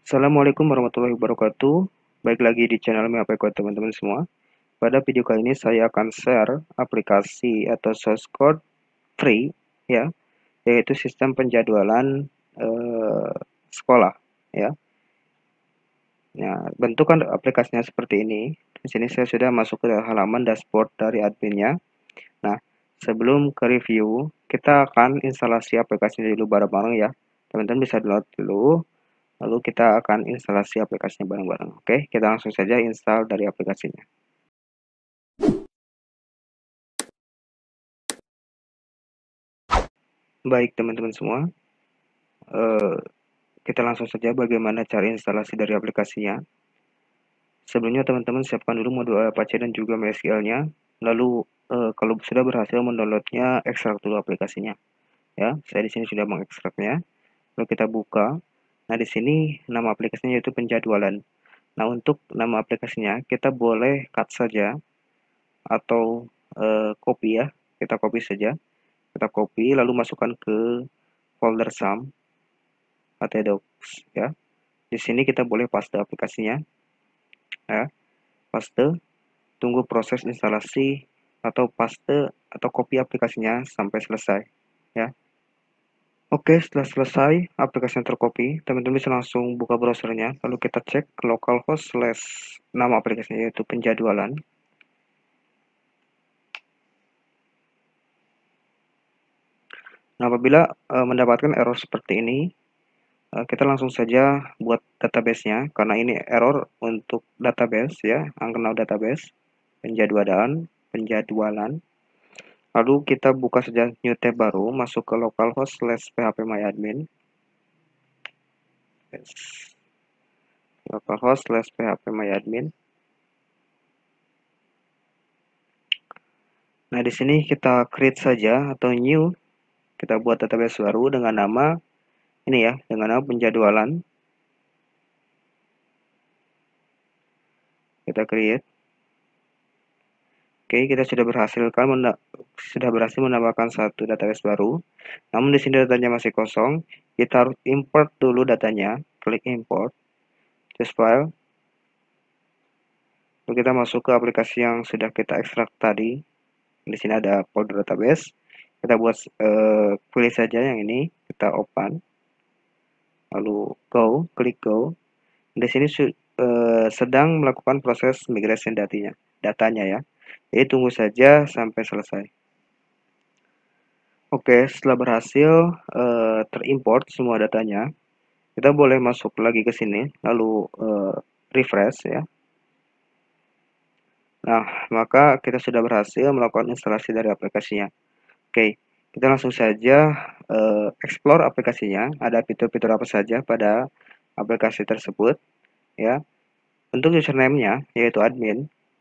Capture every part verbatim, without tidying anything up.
Assalamualaikum warahmatullahi wabarakatuh. Baik lagi di channel Miapeko teman-teman semua. Pada video kali ini saya akan share aplikasi atau source code free ya, yaitu sistem penjadwalan eh, sekolah ya. Nah, bentukan aplikasinya seperti ini. Di sini saya sudah masuk ke halaman dashboard dari adminnya. Nah, sebelum ke review, kita akan instalasi aplikasinya dulu bareng-bareng ya. Teman-teman bisa download dulu. Lalu kita akan instalasi aplikasinya bareng-bareng. Oke, kita langsung saja install dari aplikasinya. Baik teman-teman semua, eh, kita langsung saja bagaimana cara instalasi dari aplikasinya. Sebelumnya teman-teman siapkan dulu modul Apache dan juga MySQL-nya. Lalu eh, kalau sudah berhasil mendownloadnya, ekstrak dulu aplikasinya. Ya, saya di sini sudah mengekstraknya. Lalu kita buka. Nah, di sini nama aplikasinya yaitu penjadwalan. Nah, untuk nama aplikasinya kita boleh cut saja atau eh, copy ya. Kita copy saja. Kita copy lalu masukkan ke folder sum atau docs ya. Di sini kita boleh paste aplikasinya ya. Paste, tunggu proses instalasi atau paste atau copy aplikasinya sampai selesai ya. Oke, setelah selesai aplikasinya tercopy, teman-teman bisa langsung buka browsernya, lalu kita cek localhost slash nama aplikasinya yaitu penjadwalan. Nah, apabila e, mendapatkan error seperti ini, kita langsung saja buat database-nya karena ini error untuk database ya, unknown database penjadwalan penjadwalan. Lalu kita buka saja new tab baru, masuk ke localhost slash phpMyAdmin. Yes. Localhost slash phpMyAdmin. Nah, di sini kita create saja atau new, kita buat database baru dengan nama ini ya, dengan nama penjadwalan. Kita create. Oke, kita sudah berhasil kan sudah berhasil menambahkan satu database baru. Namun di sini datanya masih kosong. Kita harus import dulu datanya. Klik import. Choose file. Lalu kita masuk ke aplikasi yang sudah kita ekstrak tadi. Di sini ada folder database. Kita buat uh, pilih saja yang ini. Kita open. Lalu go, klik go. Di sini uh, sedang melakukan proses migration datanya, datanya ya. Jadi tunggu saja sampai selesai. Oke, setelah berhasil uh, terimport semua datanya, kita boleh masuk lagi ke sini, lalu uh, refresh ya. Nah, maka kita sudah berhasil melakukan instalasi dari aplikasinya. Oke, kita langsung saja uh, explore aplikasinya. Ada fitur-fitur apa saja pada aplikasi tersebut ya. Untuk username-nya yaitu admin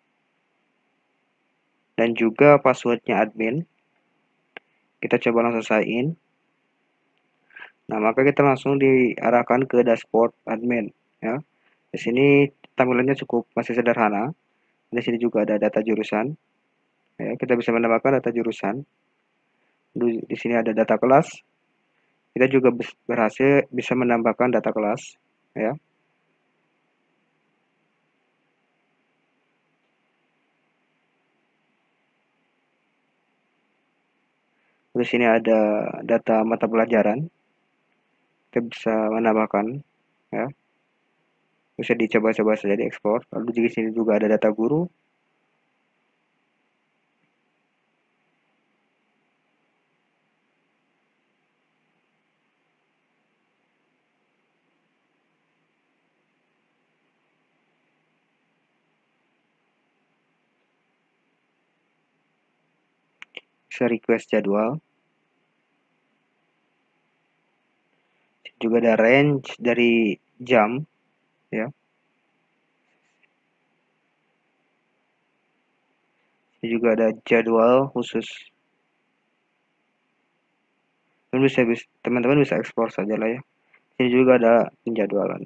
dan juga passwordnya admin. Kita coba langsung sign in. Nah, maka kita langsung diarahkan ke dashboard admin ya. Di sini tampilannya cukup masih sederhana. Di sini juga ada data jurusan. Ya, kita bisa menambahkan data jurusan. Di sini ada data kelas. Kita juga berhasil bisa menambahkan data kelas ya. Di sini ada data mata pelajaran. Kita bisa menambahkan ya. Bisa dicoba-coba saja diekspor. Lalu di sini juga ada data guru. Bisa request jadwal. Juga ada range dari jam ya. Ini juga ada jadwal khusus. Teman bisa teman-teman bisa ekspor saja lah ya. Ini juga ada penjadwalan.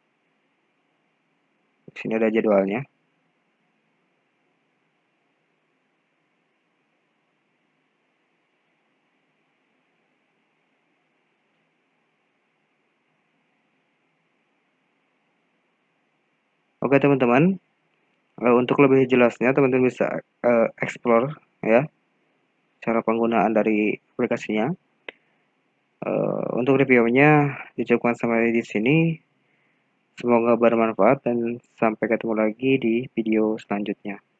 Di sini ada jadwalnya. Oke teman-teman, uh, untuk lebih jelasnya teman-teman bisa uh, explore ya cara penggunaan dari aplikasinya. Uh, untuk reviewnya dicukupkan sampai di sini. Semoga bermanfaat dan sampai ketemu lagi di video selanjutnya.